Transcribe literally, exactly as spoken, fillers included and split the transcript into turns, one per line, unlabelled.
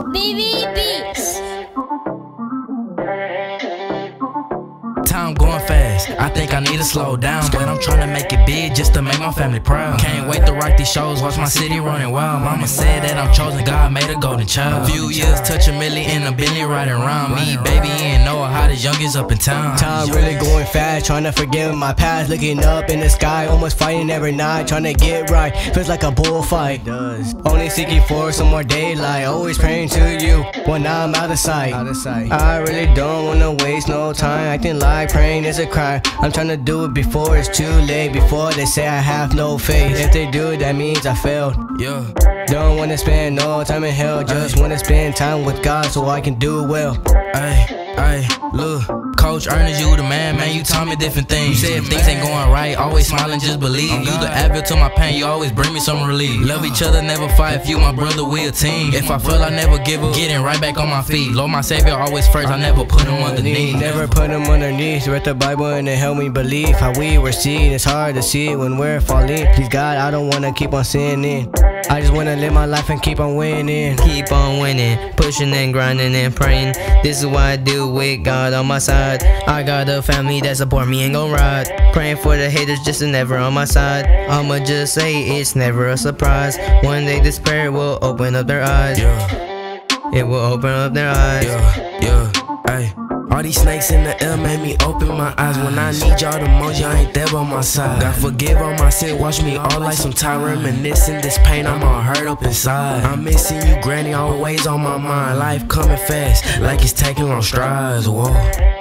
B B Beats.
Time going fast, I think I need to slow down, but I'm trying to make it big just to make my family proud. Can't wait to rock these shows, watch my city running wild. Mama said that I'm chosen, God made a golden child. Few years, touch a milli in a Bentley riding around me. Baby and Noah, hottest youngest up in town.
Time really going fast, trying to forget my past. Looking up in the sky, almost fighting every night, trying to get right. Feels like a bullfight. Does only seeking for some more daylight. Always praying to you when I'm out of sight. Out of sight. I really don't wanna waste no time acting like praying is a crime. I'm trying to do it before it's too late, before they say I have no faith. If they do, that means I failed.
Yeah.
Don't wanna spend no time in hell, just wanna spend time with God so I can do well.
Ay, ay, look, Coach Ernest, you the man, man, you taught me different things. You said if things ain't going right, always smile and just believe. You the advocate to my pain, you always bring me some relief. Love each other, never fight, if you my brother, we a team. If I feel I never give up, getting right back on my feet. Lord, my savior, always first, I never put him underneath.
Never put him underneath, read the Bible and it helped me believe how we were seen. It's hard to see when we're falling. Please God, I don't wanna keep on sinning. I just wanna live my life and keep on winning.
Keep on winning, pushing and grinding and praying. This is what I do with God on my side. I got a family that support me and gon' ride. Praying for the haters just to never on my side. I'ma just say it's never a surprise. One day this prayer will open up their eyes.
Yeah.
It will open up their eyes.
Yeah, yeah, ay. All these snakes in the air made me open my eyes. When I need y'all the most, y'all ain't there by my side. God forgive all my sin, watch me all like some time. Reminiscing this pain, I'm all hurt up inside. I'm missing you, granny, always on my mind. Life coming fast, like it's taking long strides, whoa.